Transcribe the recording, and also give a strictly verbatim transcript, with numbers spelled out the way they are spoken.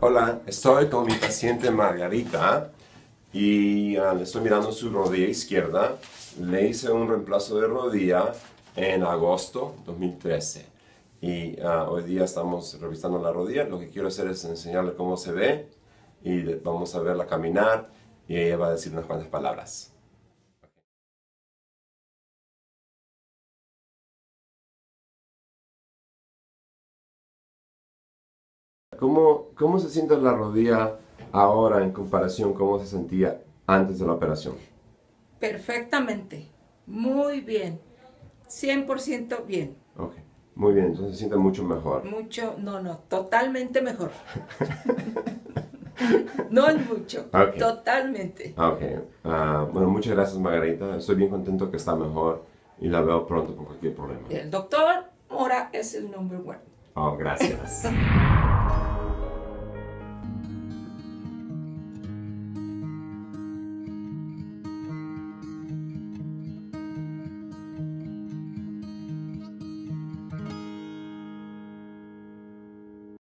Hola, estoy con mi paciente Margarita y ah, le estoy mirando su rodilla izquierda. Le hice un reemplazo de rodilla en agosto dos mil trece y ah, hoy día estamos revisando la rodilla. Lo que quiero hacer es enseñarle cómo se ve y le- vamos a verla caminar y ella va a decir unas cuantas palabras. ¿Cómo, cómo se siente la rodilla ahora en comparación cómo se sentía antes de la operación? Perfectamente, muy bien, cien por ciento bien, Ok, muy bien, entonces se siente mucho mejor. mucho, no, no, totalmente mejor, no es mucho, Ok, totalmente. ok. Ah, bueno, muchas gracias Margarita. Estoy bien contento que está mejor y la veo pronto por cualquier problema. El doctor Mora es el number one. Oh, gracias.